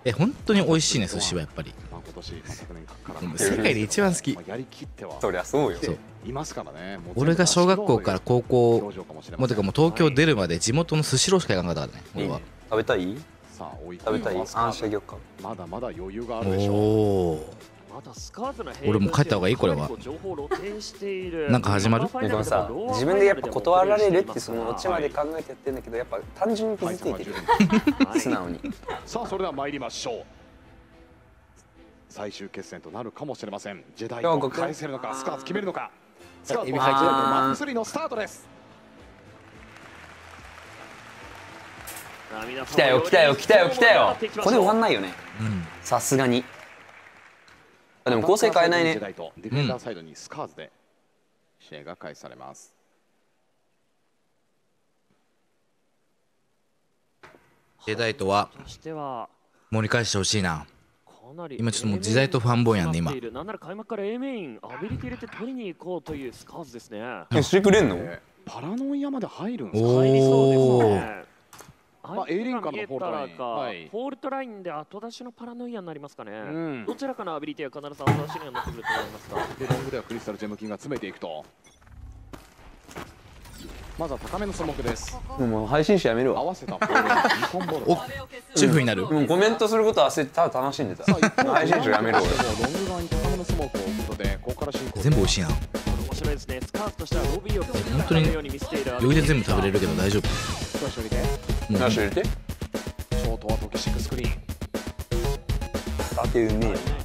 本当に美味しいね寿司はやっぱり。世界で一番好き。 そりゃそうよ。 俺が小学校から高校もうてかもう東京出るまで地元のスシローしか行かなかったからね俺は。 食べたい？食べたい？あんしてあげようか。 まだまだ余裕があるでしょう。 おお。俺も帰った方がいいこれは。なんか始まる？ でもさ、自分でやっぱ断られるってそのオチまで考えてやってんだけど、やっぱ単純に傷ついてる素直に。 さあそれでは参りましょう。最終決戦となるかもしれません。ジェダイを返せるのか、スカーツ決めるのか。スカーツも入ってマック3のスタートです。 来たよ来たよ来たよ来たよ。これ終わんないよね。さすがに。でも構成変えないね。 ジェダイとディフェンダーサイドにスカーズで試合が開始されます。 ジェダイとは盛り返してほしいな。今ちょっともう時代とファンボンやんね今。 なんなら開幕から A メインアビリティ入れて取りに行こうというスカーズですね。 してくれんの？ パラノイアまで入るんですか？ 入りそうですね。 A リンからのフォールトライン、 フォールトラインで後出しのパラノイアになりますかね。どちらかのアビリティは必ず後出しにはなってくると思いますが。 でロングではクリスタルジェムキンが詰めていくと。まずは高めのスモークです。 もう配信者やめるわ。 合わせたボール、日本ボール。 お、シェフになる。 もうコメントすることは焦ってただ楽しんでた。配信者やめる俺。 ロング側に高めのスモークを置くことで、ここから進行。 全部美味しいな。 面白いですね。スカートとしてはロビーを本当に余裕で全部食べれるけど大丈夫。 少し入れて。 少し入れて。 ショートはトキシックスクリーン。 当てうめえよ。